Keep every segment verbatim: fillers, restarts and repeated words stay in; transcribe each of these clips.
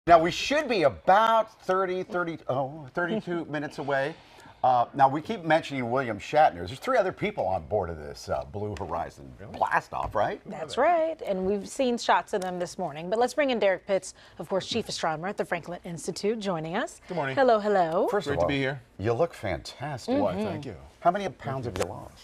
Now we should be about thirty, thirty, oh, thirty-two minutes away. Uh, now we keep mentioning William Shatner. There's three other people on board of this uh, Blue Horizon blast off, right? That's right, and we've seen shots of them this morning. But let's bring in Derek Pitts, of course, chief astronomer at the Franklin Institute, joining us. Good morning. Hello, hello. First Great of all, to be here. You look fantastic. Why, thank you. How many pounds have you lost?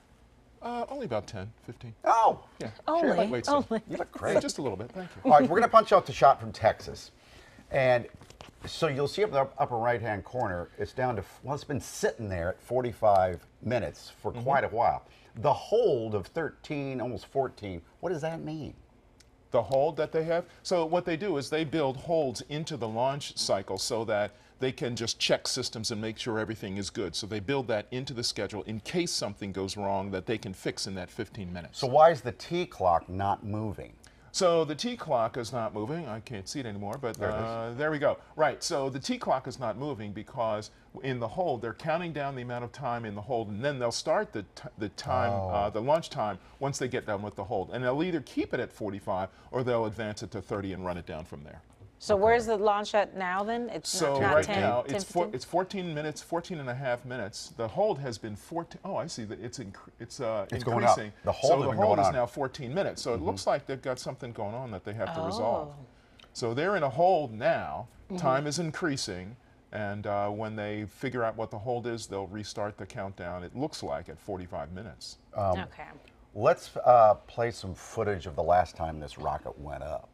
Uh, only about ten, fifteen. Oh, Yeah. Only, Lightweight still. only. you look Yeah, great. just a little bit, thank you. All right, we're going to punch out the shot from Texas. And so you'll see up in the upper right-hand corner, it's down to, well, it's been sitting there at forty-five minutes for Mm-hmm. quite a while. The hold of thirteen, almost fourteen, what does that mean? The hold that they have. So what they do is they build holds into the launch cycle so that they can just check systems and make sure everything is good. So they build that into the schedule in case something goes wrong that they can fix in that fifteen minutes. So why is the T clock not moving? So the T clock is not moving. I can't see it anymore, but There it is. uh, there we go. Right, so the T clock is not moving because in the hold, they're counting down the amount of time in the hold, and then they'll start the, t the time, Oh. uh, the launch time once they get done with the hold. And they'll either keep it at forty-five or they'll advance it to thirty and run it down from there. So where's the launch at now then? It's So not, not right ten, now, ten, it's, four, fifteen? it's fourteen minutes, fourteen and a half minutes. The hold has been fourteen, oh, I see that it's, inc it's, uh, It's going up. increasing. The hold so has the been hold going is on. now fourteen minutes. So it looks like they've got something going on that they have to resolve. Oh. So they're in a hold now. Mm-hmm. Time is increasing. And uh, when they figure out what the hold is, they'll restart the countdown, it looks like, at forty-five minutes. Okay. Let's uh, play some footage of the last time this rocket went up.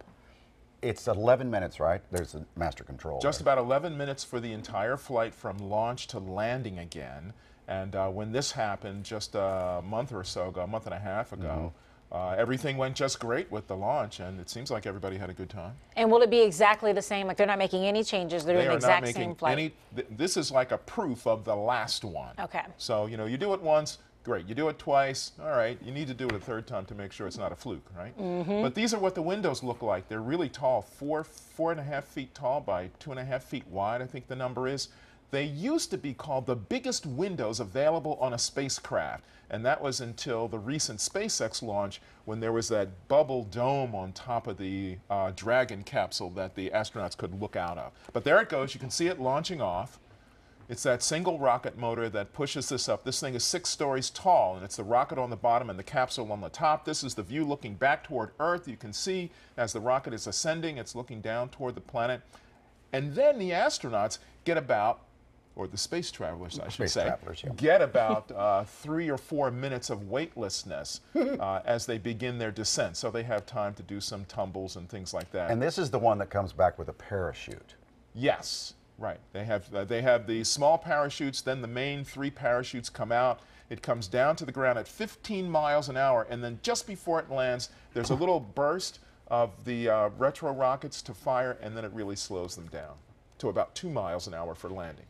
It's eleven minutes, right? There's a master control. Just there. about eleven minutes for the entire flight from launch to landing again. And uh, when this happened just a month or so ago, a month and a half ago, uh, everything went just great with the launch, and it seems like everybody had a good time. And will it be exactly the same? Like they're not making any changes? They're They doing the are exact not making same flight? any. Th this is like a proof of the last one. Okay. So you know, you do it once, great. You do it twice, all right. You need to do it a third time to make sure it's not a fluke, right? Mm-hmm. But these are what the windows look like. They're really tall, four, four and a half feet tall by two and a half feet wide, I think the number is. They used to be called the biggest windows available on a spacecraft. And that was until the recent SpaceX launch when there was that bubble dome on top of the uh, Dragon capsule that the astronauts could look out of. But there it goes. You can see it launching off. It's that single rocket motor that pushes this up. This thing is six stories tall, and it's the rocket on the bottom and the capsule on the top. This is the view looking back toward Earth. You can see as the rocket is ascending, it's looking down toward the planet. And then the astronauts get about, or the space travelers, I should Space say, travelers, yeah. get about uh, three or four minutes of weightlessness uh, as they begin their descent. So they have time to do some tumbles and things like that. And this is the one that comes back with a parachute. Yes, right. They have uh, they have the small parachutes, then the main three parachutes come out. It comes down to the ground at fifteen miles an hour, and then just before it lands, there's a little burst of the uh, retro rockets to fire, and then it really slows them down to about two miles an hour for landing.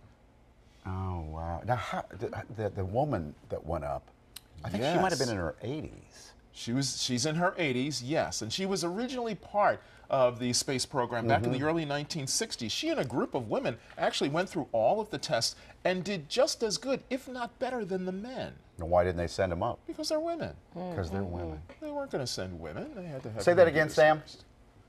Oh, wow. Now, how, the, the, the woman that went up, I think she might have Yes. been in her eighties. She was, she's in her eighties, yes, and she was originally part of the space program back in the early nineteen sixties. She and a group of women actually went through all of the tests and did just as good, if not better, than the men, Now, why didn't they send them up? because they're women. Because they're women. They weren't going to send women. They had to have Say that men do again, this Sam. first.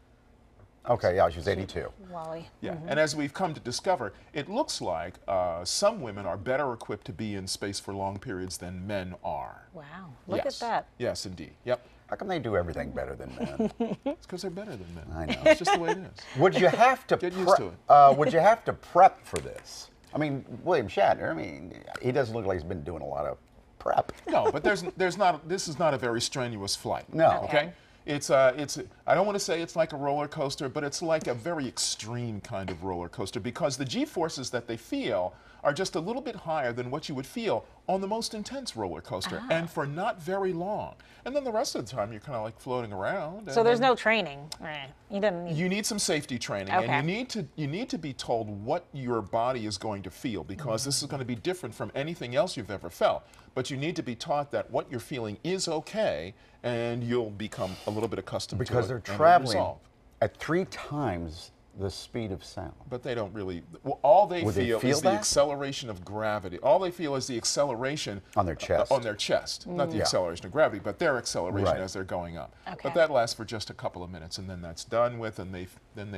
Okay, yeah, she was eighty-two. Wally. Yeah, and as we've come to discover, it looks like uh, some women are better equipped to be in space for long periods than men are. Wow. Look Yes. at that. Yes, indeed. Yep. How come they do everything better than men? It's because they're better than men. I know. It's just the way it is. Would you have to Get used prep- to it. Uh, would you have to prep for this? I mean, William Shatner. I mean, he doesn't look like he's been doing a lot of prep. No, but there's there's not. This is not a very strenuous flight. No. Okay. Okay. It's uh, it's. I don't want to say it's like a roller coaster, but it's like a very extreme kind of roller coaster because the G-forces that they feel are just a little bit higher than what you would feel on the most intense roller coaster, and for not very long. And then the rest of the time, you're kind of like floating around. So and there's then no training. Eh, you didn't need. You need some safety training, Okay. and you need to you need to be told what your body is going to feel because this is going to be different from anything else you've ever felt. But you need to be taught that what you're feeling is okay, and you'll become a little bit accustomed Because to they're it. and it'll traveling resolve. at three times the speed of sound. But they don't really. Well, all they Would they feel, feel is the that? acceleration of gravity. All they feel is the acceleration On their uh, chest. on their chest, not the Yeah. acceleration of gravity, but their acceleration Right. as they're going up. Okay. But that lasts for just a couple of minutes, and then that's done with, and they then they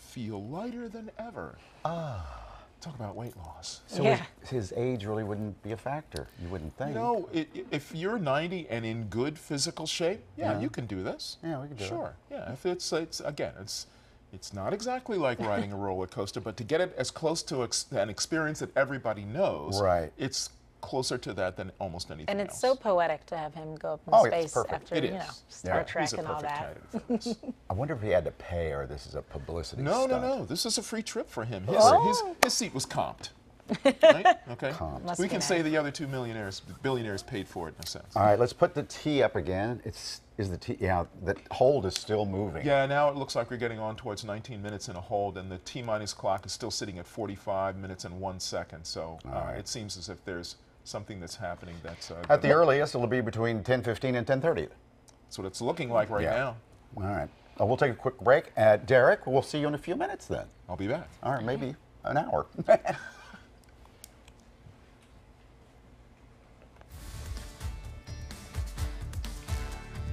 feel lighter than ever. Ah. Talk about weight loss. So Yeah. his, his age really wouldn't be a factor, you wouldn't think. You know, i i- if you're ninety and in good physical shape, yeah, Yeah. you can do this. Yeah, we can do it. Sure. Yeah, if it's, it's again, it's it's not exactly like riding a roller coaster, but to get it as close to ex an experience that everybody knows, Right. it's closer to that than almost anything And it's else. so poetic to have him go up in Oh, it's space perfect. after, It you is. know, Star Yeah. Trek He's a and all perfect that. candidate for this. I wonder if he had to pay or this is a publicity No, no, stunt. no. This is a free trip for him. His, Oh. his, his seat was comped. Right? Okay. Must We be can nice. say the other two millionaires, billionaires paid for it in a sense. All right, let's put the T up again. It's is the T, yeah, the hold is still moving. Yeah, now it looks like we're getting on towards nineteen minutes in a hold, and the T-minus clock is still sitting at forty-five minutes and one second. So uh, right. it seems as if there's something that's happening that's... Uh, At the earliest, it'll be between ten fifteen and ten thirty. That's what it's looking like right Yeah. now. All right. Uh, we'll take a quick break. Uh, Derek, we'll see you in a few minutes then. I'll be back. All right, maybe an hour.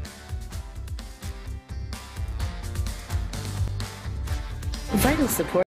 Vital support.